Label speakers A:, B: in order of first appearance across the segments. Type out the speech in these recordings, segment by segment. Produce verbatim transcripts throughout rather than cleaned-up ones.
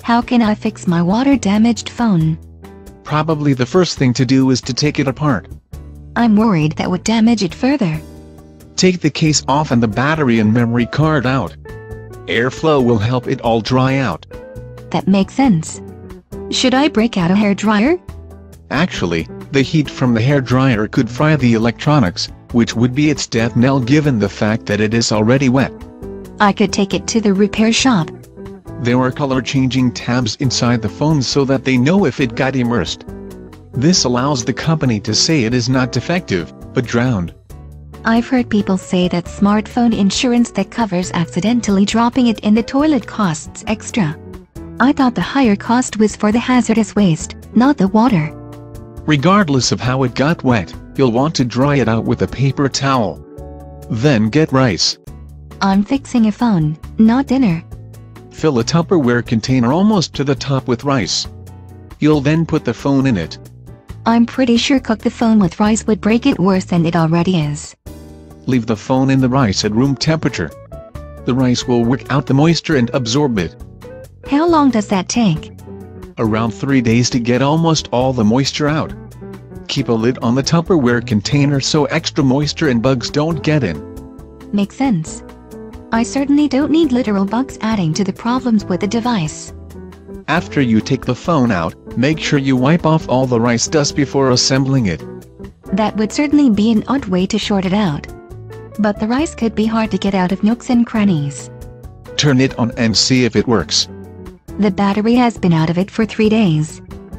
A: How can I fix my water-damaged phone?
B: Probably the first thing to do is to take it apart.
A: I'm worried that would damage it further.
B: Take the case off and the battery and memory card out. Airflow will help it all dry out.
A: That makes sense. Should I break out a hairdryer?
B: Actually, the heat from the hairdryer could fry the electronics, which would be its death knell given the fact that it is already wet.
A: I could take it to the repair shop.
B: There are color-changing tabs inside the phone so that they know if it got immersed. This allows the company to say it is not defective, but drowned.
A: I've heard people say that smartphone insurance that covers accidentally dropping it in the toilet costs extra. I thought the higher cost was for the hazardous waste, not the water.
B: Regardless of how it got wet, you'll want to dry it out with a paper towel. Then get rice.
A: I'm fixing a phone, not dinner.
B: Fill a Tupperware container almost to the top with rice. You'll then put the phone in it.
A: I'm pretty sure cook the phone with rice would break it worse than it already is.
B: Leave the phone in the rice at room temperature. The rice will work out the moisture and absorb it.
A: How long does that take?
B: Around three days to get almost all the moisture out. Keep a lid on the Tupperware container so extra moisture and bugs don't get in.
A: Makes sense. I certainly don't need literal bugs adding to the problems with the device.
B: After you take the phone out, make sure you wipe off all the rice dust before assembling it.
A: That would certainly be an odd way to sort it out. But the rice could be hard to get out of nooks and crannies.
B: Turn it on and see if it works.
A: The battery has been out of it for three days.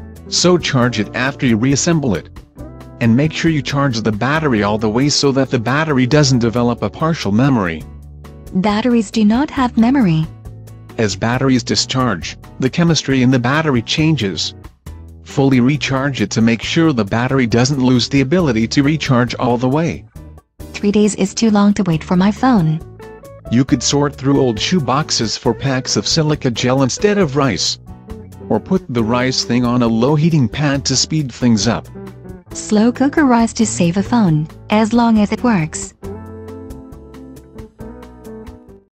B: So charge it after you reassemble it. And make sure you charge the battery all the way so that the battery doesn't develop a partial memory.
A: Batteries do not have memory.
B: As batteries discharge, the chemistry in the battery changes. Fully recharge it to make sure the battery doesn't lose the ability to recharge all the way.
A: Three days is too long to wait for my phone.
B: You could sort through old shoe boxes for packs of silica gel instead of rice. Or put the rice thing on a low heating pad to speed things up.
A: Slow cooker rice to save a phone, as long as it works.